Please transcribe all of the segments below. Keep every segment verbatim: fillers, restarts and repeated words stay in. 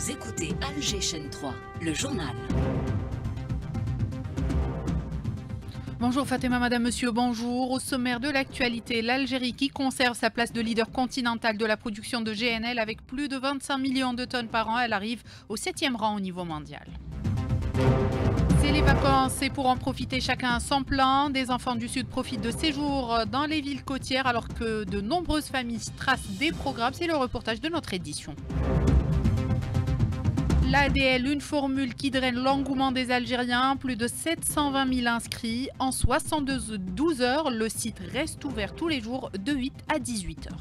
Vous écoutez Alger Chaîne trois, le journal. Bonjour Fatima, madame, monsieur, bonjour. Au sommaire de l'actualité, l'Algérie qui conserve sa place de leader continental de la production de G N L avec plus de vingt-cinq millions de tonnes par an. Elle arrive au septième rang au niveau mondial. C'est les vacances et pour en profiter chacun à son plan. Des enfants du Sud profitent de séjours dans les villes côtières alors que de nombreuses familles tracent des programmes. C'est le reportage de notre édition. L'A D L, une formule qui draine l'engouement des Algériens. Plus de sept cent vingt mille inscrits en soixante-douze heures. Le site reste ouvert tous les jours de huit à dix-huit heures.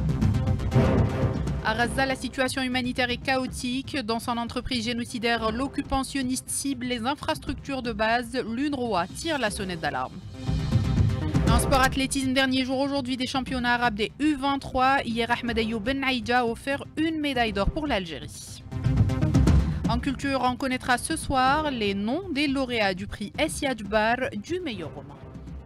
À Gaza, la situation humanitaire est chaotique. Dans son entreprise génocidaire, l'occupant sioniste cible les infrastructures de base. L'UNRWA tire la sonnette d'alarme. En sport athlétisme, dernier jour aujourd'hui des championnats arabes des U vingt-trois. Hier, Ahmed Ayoub Ben Aïdja a offert une médaille d'or pour l'Algérie. En culture, on connaîtra ce soir les noms des lauréats du prix Essia Djbar du meilleur roman.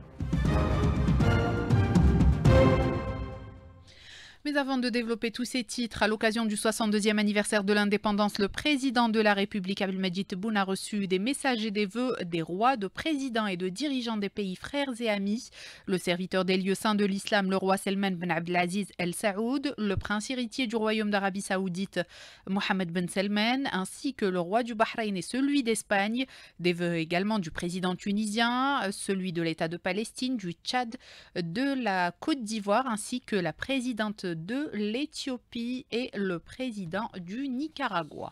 Mais avant de développer tous ces titres, à l'occasion du soixante-deuxième anniversaire de l'indépendance, le président de la République, Abdelmadjid Tebboune, a reçu des messages et des vœux des rois, de présidents et de dirigeants des pays frères et amis. Le serviteur des lieux saints de l'islam, le roi Salman Ben Abdelaziz El Saoud, le prince héritier du royaume d'Arabie Saoudite, Mohammed Ben Salman, ainsi que le roi du Bahreïn et celui d'Espagne. Des vœux également du président tunisien, celui de l'État de Palestine, du Tchad, de la Côte d'Ivoire, ainsi que la présidente de l'Éthiopie et le président du Nicaragua.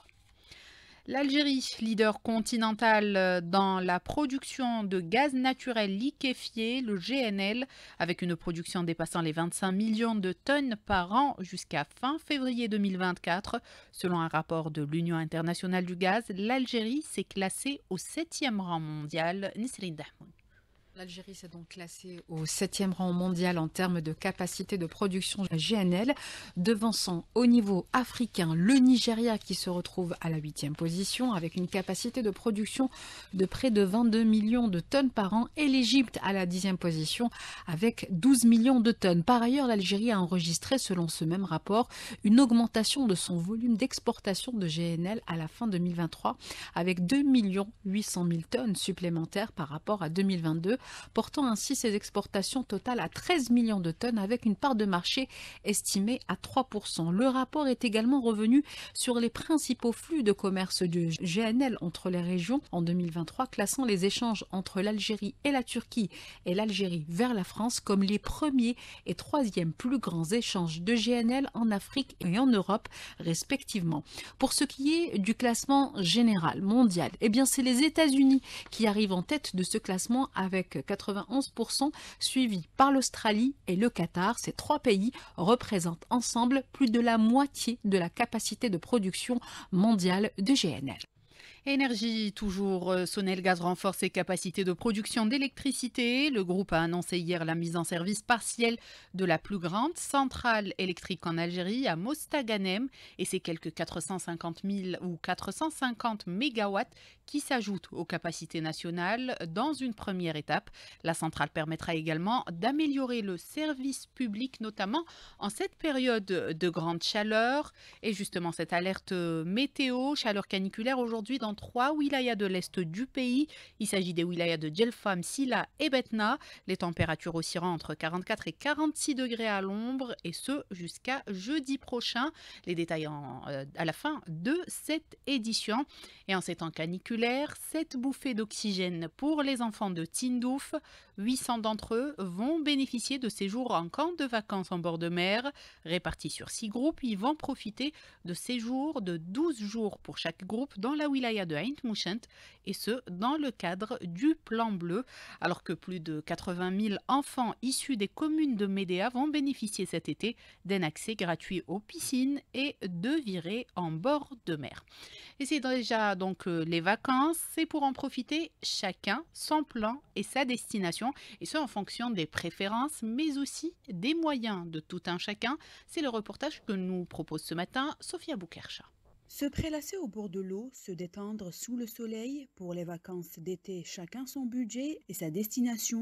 L'Algérie, leader continental dans la production de gaz naturel liquéfié, le G N L, avec une production dépassant les vingt-cinq millions de tonnes par an jusqu'à fin février deux mille vingt-quatre. Selon un rapport de l'Union internationale du gaz, l'Algérie s'est classée au septième rang mondial. Nisrine Dahmoun. L'Algérie s'est donc classée au septième rang mondial en termes de capacité de production G N L, devançant au niveau africain le Nigeria qui se retrouve à la huitième position avec une capacité de production de près de vingt-deux millions de tonnes par an et l'Égypte à la dixième position avec douze millions de tonnes. Par ailleurs, l'Algérie a enregistré, selon ce même rapport, une augmentation de son volume d'exportation de G N L à la fin deux mille vingt-trois avec deux millions huit cent mille tonnes supplémentaires par rapport à deux mille vingt-deux, portant ainsi ses exportations totales à treize millions de tonnes avec une part de marché estimée à trois pour cent. Le rapport est également revenu sur les principaux flux de commerce du G N L entre les régions en deux mille vingt-trois, classant les échanges entre l'Algérie et la Turquie et l'Algérie vers la France comme les premiers et troisièmes plus grands échanges de G N L en Afrique et en Europe respectivement. Pour ce qui est du classement général mondial, eh bien c'est les États-Unis qui arrivent en tête de ce classement avec quatre-vingt-onze pour cent, suivi par l'Australie et le Qatar. Ces trois pays représentent ensemble plus de la moitié de la capacité de production mondiale de G N L. Énergie, toujours, Sonelgaz renforce ses capacités de production d'électricité. Le groupe a annoncé hier la mise en service partielle de la plus grande centrale électrique en Algérie, à Mostaganem, et c'est quelques quatre cent cinquante mille ou quatre cent cinquante mégawatts qui s'ajoutent aux capacités nationales dans une première étape. La centrale permettra également d'améliorer le service public, notamment en cette période de grande chaleur. Et justement, cette alerte météo, chaleur caniculaire aujourd'hui dans trois wilayas de l'est du pays. Il s'agit des wilayas de Djelfa, Msila et Betna. Les températures oscilleront entre quarante-quatre et quarante-six degrés à l'ombre et ce jusqu'à jeudi prochain. Les détails en, euh, à la fin de cette édition. Et en ces temps caniculaires, sept bouffées d'oxygène pour les enfants de Tindouf. huit cents d'entre eux vont bénéficier de séjours en camp de vacances en bord de mer. Répartis sur six groupes, ils vont profiter de séjours de douze jours pour chaque groupe dans la wilaya de Ain Mouchent, et ce dans le cadre du plan bleu, alors que plus de quatre-vingt mille enfants issus des communes de Médéa vont bénéficier cet été d'un accès gratuit aux piscines et de virées en bord de mer. Et c'est déjà donc les vacances, c'est pour en profiter chacun son plan et sa destination, et ce en fonction des préférences mais aussi des moyens de tout un chacun. C'est le reportage que nous propose ce matin Sophia Boukercha. Se prélasser au bord de l'eau, se détendre sous le soleil, pour les vacances d'été, chacun son budget et sa destination.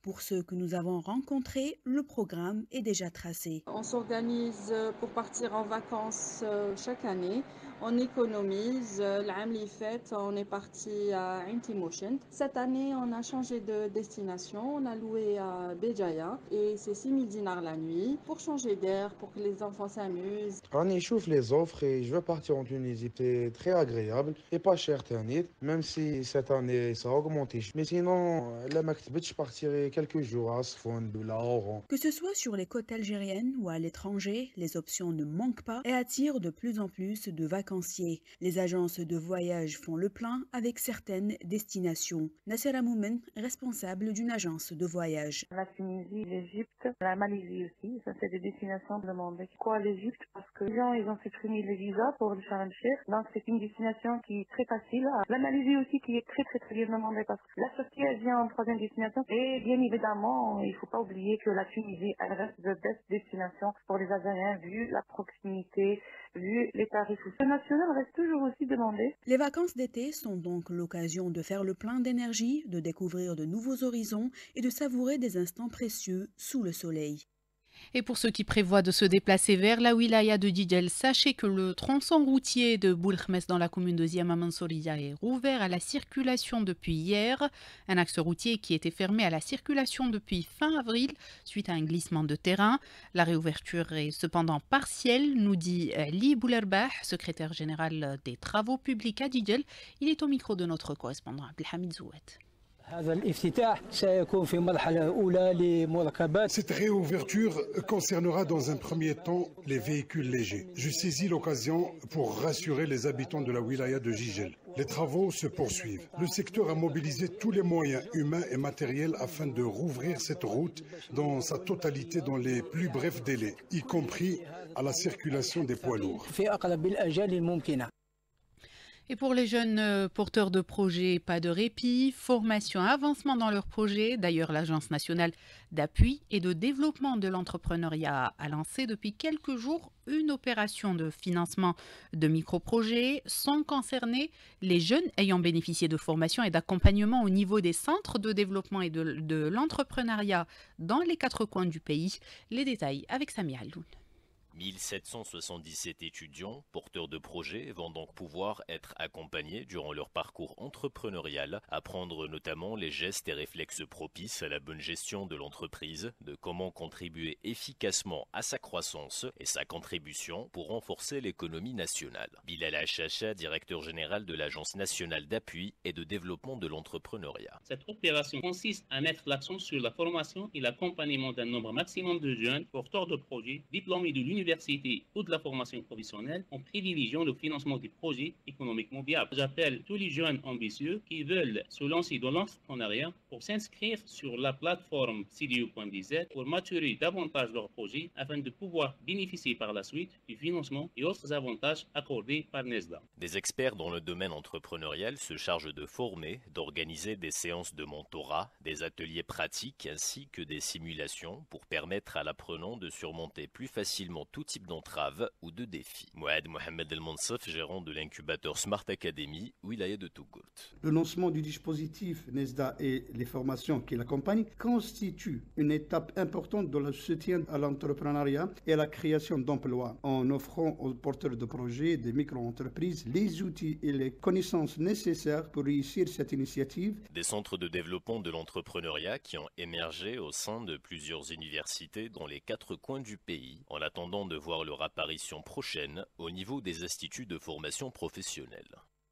Pour ceux que nous avons rencontrés, le programme est déjà tracé. On s'organise pour partir en vacances chaque année. On économise. L'année faite, on est parti à Intimotion. Cette année, on a changé de destination. On a loué à Béjaïa et c'est six mille dinars la nuit pour changer d'air, pour que les enfants s'amusent. On échauffe les offres et je veux partir en Tunisie. C'est très agréable et pas cher, Tanit, même si cette année ça a augmenté. Mais sinon, la Maktbet, je partirai quelques jours à Asfond ou à Oran. Que ce soit sur les côtes algériennes ou à l'étranger, les options ne manquent pas et attirent de plus en plus de vacanciers. Les agences de voyage font le plein avec certaines destinations. Nassera Moumen, responsable d'une agence de voyage. La Tunisie, l'Égypte, la Malaisie aussi, ça c'est des destinations demandées. Pourquoi l'Égypte? Parce que les gens ils ont supprimé les visas pour le Sharm el-Sheikh, donc c'est une destination qui est très facile. La Malaisie aussi qui est très très très bien demandée parce que la Turquie elle vient en troisième destination et bien évidemment il ne faut pas oublier que la Tunisie elle reste the best destination pour les Algériens vu la proximité, vu les tarifs. Le national reste toujours aussi demandé. Les vacances d'été sont donc l'occasion de faire le plein d'énergie, de découvrir de nouveaux horizons et de savourer des instants précieux sous le soleil. Et pour ceux qui prévoient de se déplacer vers la wilaya de Djidjel, sachez que le tronçon routier de Boulkhmes dans la commune de Ziama Mansouriya est rouvert à la circulation depuis hier. Un axe routier qui était fermé à la circulation depuis fin avril suite à un glissement de terrain. La réouverture est cependant partielle, nous dit Li Boulerbah, secrétaire général des travaux publics à Djidjel. Il est au micro de notre correspondant Abdelhamid Zouet. Cette réouverture concernera dans un premier temps les véhicules légers. Je saisis l'occasion pour rassurer les habitants de la wilaya de Djidjel. Les travaux se poursuivent. Le secteur a mobilisé tous les moyens humains et matériels afin de rouvrir cette route dans sa totalité dans les plus brefs délais, y compris à la circulation des poids lourds. Et pour les jeunes porteurs de projets, pas de répit, formation, avancement dans leurs projets. D'ailleurs, l'Agence nationale d'appui et de développement de l'entrepreneuriat a lancé depuis quelques jours une opération de financement de micro-projets. Sont concernés les jeunes ayant bénéficié de formation et d'accompagnement au niveau des centres de développement et de, de l'entrepreneuriat dans les quatre coins du pays. Les détails avec Sami Alloun. mille sept cent soixante-dix-sept étudiants, porteurs de projets, vont donc pouvoir être accompagnés durant leur parcours entrepreneurial, apprendre notamment les gestes et réflexes propices à la bonne gestion de l'entreprise, de comment contribuer efficacement à sa croissance et sa contribution pour renforcer l'économie nationale. Bilal Achacha, directeur général de l'Agence nationale d'appui et de développement de l'entrepreneuriat. Cette opération consiste à mettre l'accent sur la formation et l'accompagnement d'un nombre maximum de jeunes porteurs de projets diplômés de l'université ou de la formation professionnelle en privilégiant le financement des projets économiquement viables. J'appelle tous les jeunes ambitieux qui veulent se lancer dans l'entrepreneuriat pour s'inscrire sur la plateforme C D O point D Z pour maturer davantage leurs projets afin de pouvoir bénéficier par la suite du financement et autres avantages accordés par NESDA. Des experts dans le domaine entrepreneurial se chargent de former, d'organiser des séances de mentorat, des ateliers pratiques ainsi que des simulations pour permettre à l'apprenant de surmonter plus facilement tout type d'entraves ou de défis. Mouad Mohamed El Mansaf, gérant de l'incubateur Smart Academy, wilaya de Tougourt. Le lancement du dispositif NESDA et les formations qui l'accompagnent constituent une étape importante dans le soutien à l'entrepreneuriat et à la création d'emplois, en offrant aux porteurs de projets des micro-entreprises les outils et les connaissances nécessaires pour réussir cette initiative. Des centres de développement de l'entrepreneuriat qui ont émergé au sein de plusieurs universités dans les quatre coins du pays, en attendant de voir leur apparition prochaine au niveau des instituts de formation professionnelle.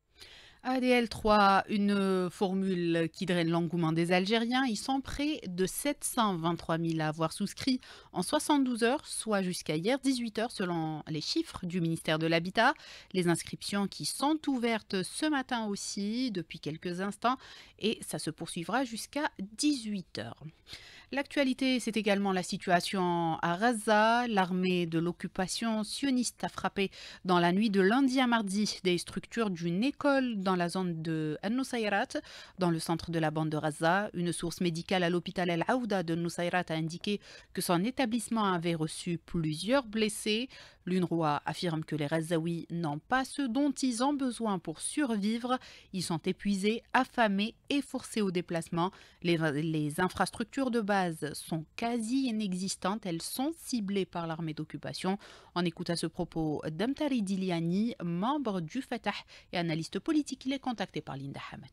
A D L trois, une formule qui draine l'engouement des Algériens. Ils sont près de sept cent vingt-trois mille à avoir souscrit en soixante-douze heures, soit jusqu'à hier dix-huit heures selon les chiffres du ministère de l'Habitat. Les inscriptions qui sont ouvertes ce matin aussi depuis quelques instants et ça se poursuivra jusqu'à dix-huit heures. L'actualité, c'est également la situation à Gaza. L'armée de l'occupation sioniste a frappé dans la nuit de lundi à mardi des structures d'une école dans la zone de Al-Nusayrat, dans le centre de la bande de Gaza. Une source médicale à l'hôpital Al-Aouda de Nusayrat a indiqué que son établissement avait reçu plusieurs blessés. L'UNRWA affirme que les Gazaouis n'ont pas ce dont ils ont besoin pour survivre. Ils sont épuisés, affamés et forcés au déplacement. Les, les infrastructures de base sont quasi inexistantes. Elles sont ciblées par l'armée d'occupation. On écoute à ce propos Damtari Diliani, membre du Fatah et analyste politique. Il est contacté par Linda Hamed.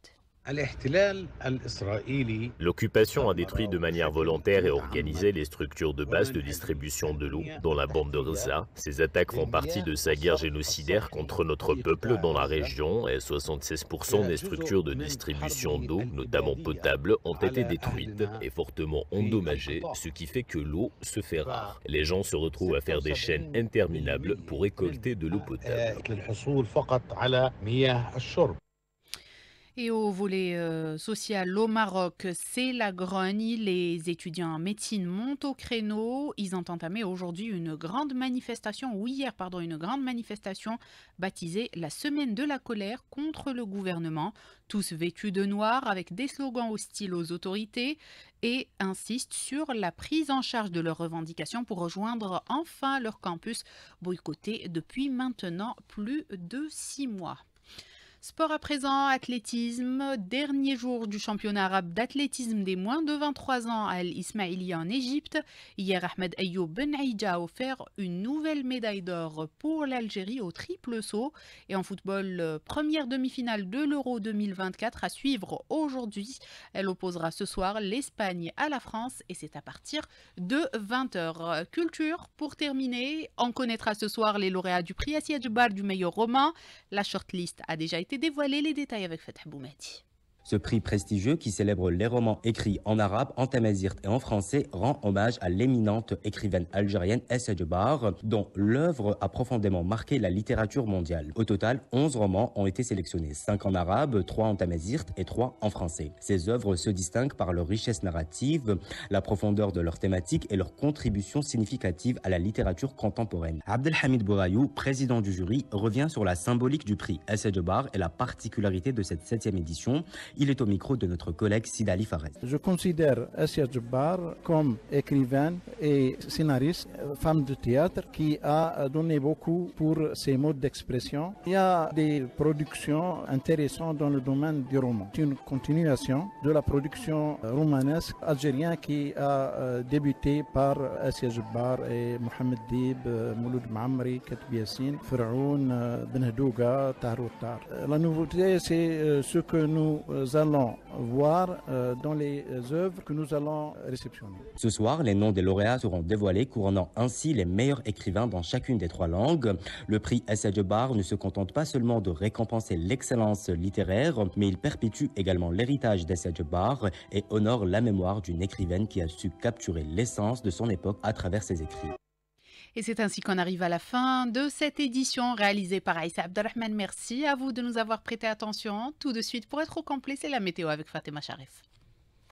L'occupation a détruit de manière volontaire et organisée les structures de base de distribution de l'eau dans la bande de Gaza. Ces attaques font partie de sa guerre génocidaire contre notre peuple dans la région et soixante-seize pour cent des structures de distribution d'eau, notamment potable, ont été détruites et fortement endommagées, ce qui fait que l'eau se fait rare. Les gens se retrouvent à faire des chaînes interminables pour récolter de l'eau potable. Et au volet euh, social au Maroc, c'est la grogne. Les étudiants en médecine montent au créneau. Ils ont entamé aujourd'hui une grande manifestation, ou hier, pardon, une grande manifestation baptisée la Semaine de la colère contre le gouvernement. Tous vêtus de noir avec des slogans hostiles aux autorités et insistent sur la prise en charge de leurs revendications pour rejoindre enfin leur campus boycotté depuis maintenant plus de six mois. Sport à présent, athlétisme, dernier jour du championnat arabe d'athlétisme des moins de vingt-trois ans à Al-Ismaïlia en Égypte. Hier, Ahmed Ayoub Ben Aïdja a offert une nouvelle médaille d'or pour l'Algérie au triple saut. Et en football, première demi-finale de l'Euro deux mille vingt-quatre à suivre aujourd'hui. Elle opposera ce soir l'Espagne à la France et c'est à partir de vingt heures. Culture, pour terminer, on connaîtra ce soir les lauréats du prix Assia Djebar du meilleur roman. La shortlist a déjà été dévoiler les détails avec Fatah Boumadi. Ce prix prestigieux qui célèbre les romans écrits en arabe, en tamazight et en français rend hommage à l'éminente écrivaine algérienne Assia Djebar, dont l'œuvre a profondément marqué la littérature mondiale. Au total, onze romans ont été sélectionnés, cinq en arabe, trois en tamazight et trois en français. Ces œuvres se distinguent par leur richesse narrative, la profondeur de leur thématique et leur contribution significative à la littérature contemporaine. Abdelhamid Bourayou, président du jury, revient sur la symbolique du prix Assia Djebar et la particularité de cette septième édition. Il est au micro de notre collègue Sidali Fares. Je considère Assia Djebar comme écrivaine et scénariste, femme de théâtre, qui a donné beaucoup pour ses modes d'expression. Il y a des productions intéressantes dans le domaine du roman. C'est une continuation de la production romanesque algérienne qui a débuté par Assia Djebar et Mohamed Dib, Mouloud Maamri, Katb Yassine, Firaoun, Ben Hadouga, Tahar Tar. La nouveauté, c'est ce que nous allons voir dans les œuvres que nous allons réceptionner. Ce soir, les noms des lauréats seront dévoilés, couronnant ainsi les meilleurs écrivains dans chacune des trois langues. Le prix Assia Djebar ne se contente pas seulement de récompenser l'excellence littéraire, mais il perpétue également l'héritage d'Assia Djebar et honore la mémoire d'une écrivaine qui a su capturer l'essence de son époque à travers ses écrits. Et c'est ainsi qu'on arrive à la fin de cette édition réalisée par Aïssa Abdelrahman. Merci à vous de nous avoir prêté attention. Tout de suite, pour être au complet, c'est la météo avec Fatima Sharif.